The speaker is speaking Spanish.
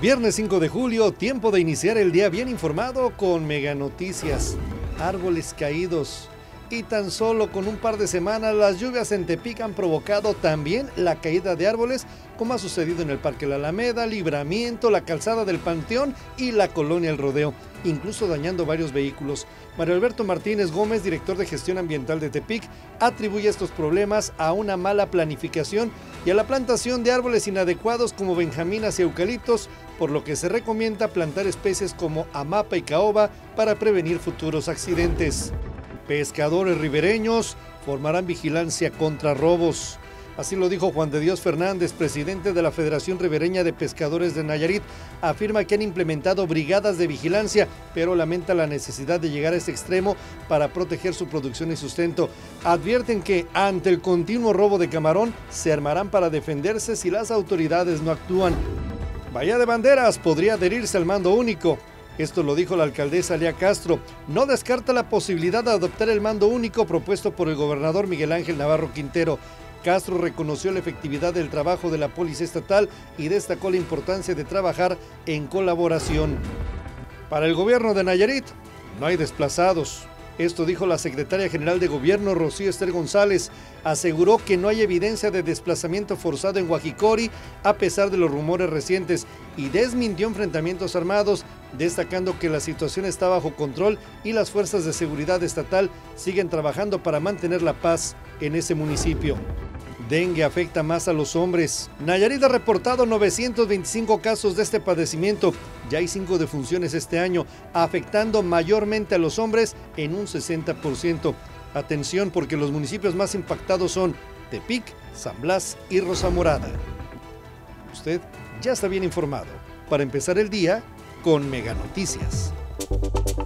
Viernes 5 de julio, tiempo de iniciar el día bien informado con Mega Noticias. Árboles caídos. Y tan solo con un par de semanas, las lluvias en Tepic han provocado también la caída de árboles, como ha sucedido en el Parque La Alameda, Libramiento, la Calzada del Panteón y la Colonia El Rodeo, incluso dañando varios vehículos. Mario Alberto Martínez Gómez, director de Gestión Ambiental de Tepic, atribuye estos problemas a una mala planificación y a la plantación de árboles inadecuados como benjaminas y eucaliptos, por lo que se recomienda plantar especies como amapa y caoba para prevenir futuros accidentes. Pescadores ribereños formarán vigilancia contra robos. Así lo dijo Juan de Dios Fernández, presidente de la Federación Ribereña de Pescadores de Nayarit. Afirma que han implementado brigadas de vigilancia, pero lamenta la necesidad de llegar a este extremo para proteger su producción y sustento. Advierten que ante el continuo robo de camarón se armarán para defenderse si las autoridades no actúan. Bahía de Banderas podría adherirse al mando único. Esto lo dijo la alcaldesa Lía Castro. No descarta la posibilidad de adoptar el mando único propuesto por el gobernador Miguel Ángel Navarro Quintero. Castro reconoció la efectividad del trabajo de la Policía Estatal y destacó la importancia de trabajar en colaboración. Para el gobierno de Nayarit, no hay desplazados. Esto dijo la secretaria general de Gobierno, Rocío Ester González. Aseguró que no hay evidencia de desplazamiento forzado en Huajicori, a pesar de los rumores recientes, y desmintió enfrentamientos armados, destacando que la situación está bajo control y las fuerzas de seguridad estatal siguen trabajando para mantener la paz en ese municipio. Dengue afecta más a los hombres. Nayarit ha reportado 925 casos de este padecimiento. Ya hay 5 defunciones este año, afectando mayormente a los hombres en un 60%. Atención, porque los municipios más impactados son Tepic, San Blas y Rosamorada. Usted ya está bien informado. Para empezar el día con Mega Noticias.